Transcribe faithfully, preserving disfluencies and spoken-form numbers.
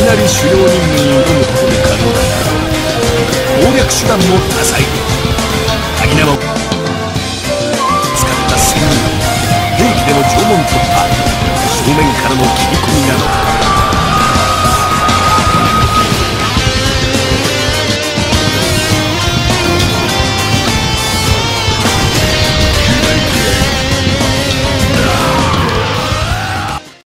なり主要任務に挑むことも可能だが、攻略手段も多彩。鍵縄を使った戦術、兵器での縄文突破、正面からの切り込みなど